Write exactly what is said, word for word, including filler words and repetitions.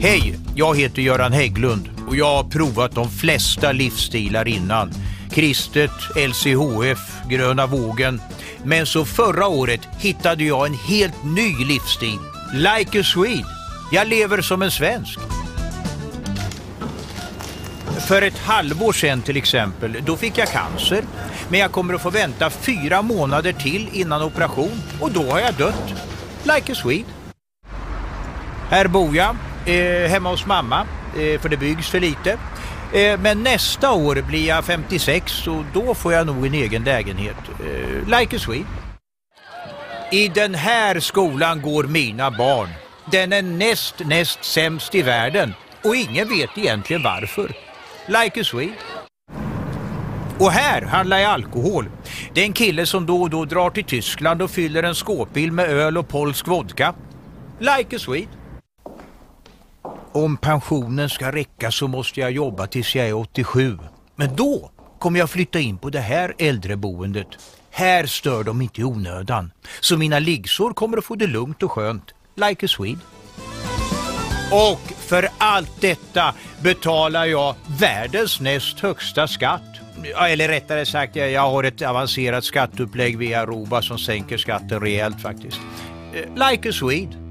Hej, jag heter Göran Hägglund och jag har provat de flesta livsstilar innan. Kristet, L C H F, Gröna vågen. Men så förra året hittade jag en helt ny livsstil. Like a Swede. Jag lever som en svensk. För ett halvår sedan till exempel, då fick jag cancer. Men jag kommer att få vänta fyra månader till innan operation och då har jag dött. Like a Swede. Här bor jag, eh, hemma hos mamma, eh, för det byggs för lite. Eh, men nästa år blir jag femtiosex och då får jag nog en egen lägenhet. Eh, like a Swede. I den här skolan går mina barn. Den är näst, näst sämst i världen och ingen vet egentligen varför. Like a Swede. Och här handlar jag alkohol. Det är en kille som då och då drar till Tyskland och fyller en skåpbil med öl och polsk vodka. Like a Swede. Om pensionen ska räcka så måste jag jobba tills jag är åttiosju. Men då kommer jag flytta in på det här äldreboendet. Här stör de inte i onödan. Så mina liggsår kommer att få det lugnt och skönt. Like a Swede. Och för allt detta betalar jag världens näst högsta skatt. Eller rättare sagt, jag har ett avancerat skatteupplägg via Aruba som sänker skatten rejält faktiskt. Like a Swede.